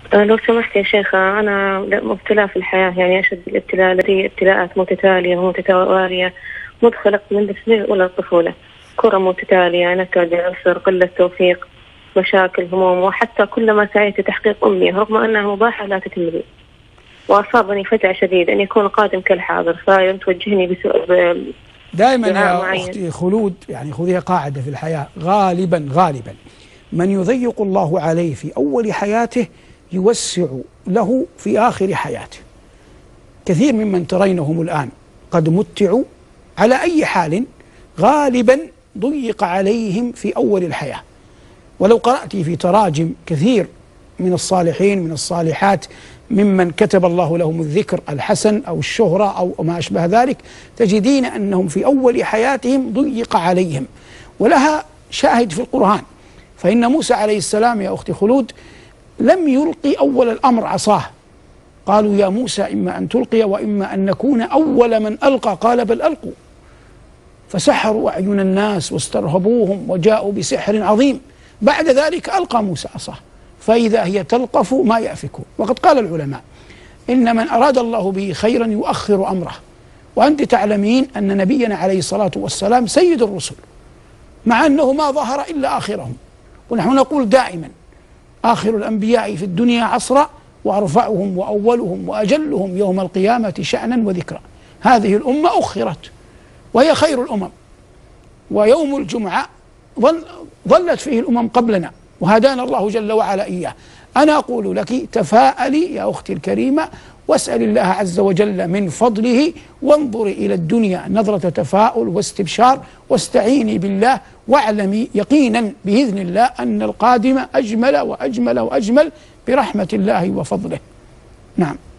لو سمحت يا شيخة، أنا مبتلى في الحياة، يعني أشد الابتلاء، لدي ابتلاءات متتالية ومتوالية منذ خلقت من سنين الأولى الطفولة. كرة متتالية، نكد، عسر، قلة توفيق، مشاكل، هموم، وحتى كلما سعيت لتحقيق أمنية رغم أنها مباحة لا تتم لي. وأصابني فزع شديد أن يكون القادم كالحاضر، توجهني دائما يا معين. أختي خلود، يعني خذيها قاعدة في الحياة، غالبا من يضيق الله عليه في أول حياته يوسع له في آخر حياته. كثير ممن ترينهم الآن قد متعوا على أي حال غالبا ضيق عليهم في أول الحياة. ولو قرأت في تراجم كثير من الصالحين من الصالحات ممن كتب الله لهم الذكر الحسن أو الشهرة أو ما أشبه ذلك، تجدين أنهم في أول حياتهم ضيق عليهم، ولها شاهد في القرآن. فإن موسى عليه السلام يا أختي خلود لم يلقي أول الأمر عصاه، قالوا يا موسى إما أن تلقي وإما أن نكون أول من ألقى، قال بل ألقوا، فسحروا أعين الناس واسترهبوهم وجاءوا بسحر عظيم. بعد ذلك ألقى موسى عصاه فإذا هي تلقف ما يأفكه. وقد قال العلماء إن من أراد الله به خيرا يؤخر أمره، وأنت تعلمين أن نبينا عليه الصلاة والسلام سيد الرسل، مع أنه ما ظهر إلا آخرهم. ونحن نقول دائما آخر الأنبياء في الدنيا عصرا وأرفعهم وأولهم وأجلهم يوم القيامة شأنا وذكرا. هذه الأمة أخرت وهي خير الأمم، ويوم الجمعة ظلت فيه الأمم قبلنا وهدانا الله جل وعلا إياه. أنا أقول لك تفاءلي يا أختي الكريمة، واسأل الله عز وجل من فضله، وانظري إلى الدنيا نظرة تفاؤل واستبشار، واستعيني بالله، واعلمي يقينا بإذن الله أن القادم أجمل وأجمل وأجمل برحمة الله وفضله. نعم.